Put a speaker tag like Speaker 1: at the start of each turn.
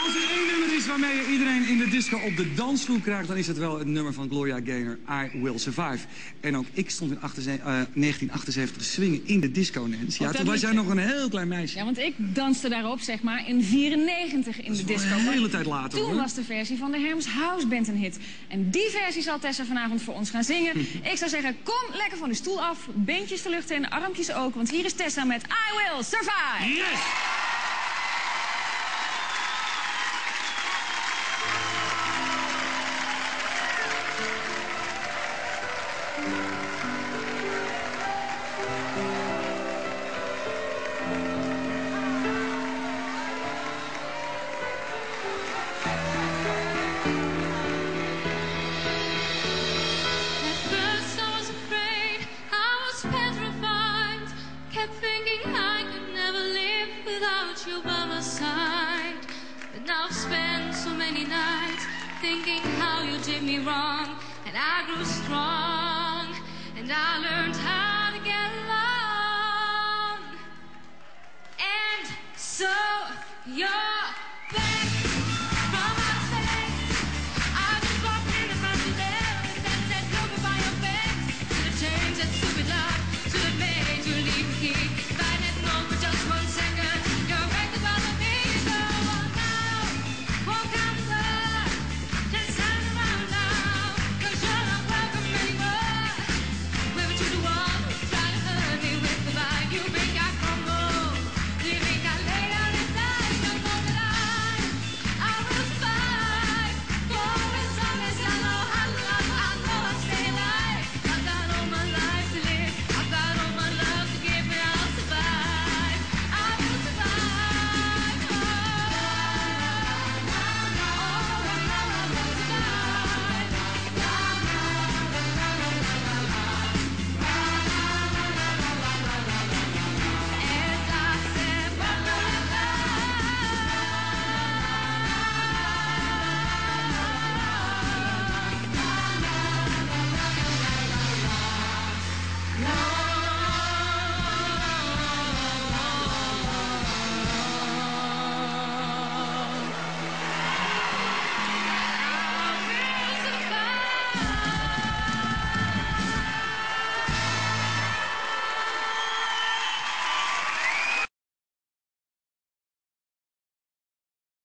Speaker 1: Als er één nummer is waarmee je iedereen in de disco op de dansvloer krijgt, dan is het wel het nummer van Gloria Gaynor, I Will Survive. En ook ik stond in 1978 te swingen in de disco, Nancy. Ja, toen was jij nog een heel klein meisje.
Speaker 2: Ja, want ik danste daarop, zeg maar, in 94 in de disco.
Speaker 1: Een hele tijd later,
Speaker 2: toen
Speaker 1: hoor.
Speaker 2: was de versie van de Herms House Band een hit. En die versie zal Tessa vanavond voor ons gaan zingen. Ik zou zeggen, kom lekker van de stoel af, beentjes de lucht in, armpjes ook. Want hier is Tessa met I Will Survive.
Speaker 1: Yes!
Speaker 3: You by my side, but now I've spent so many nights thinking how you did me wrong, and I grew strong, and I learned how to get along, and so you're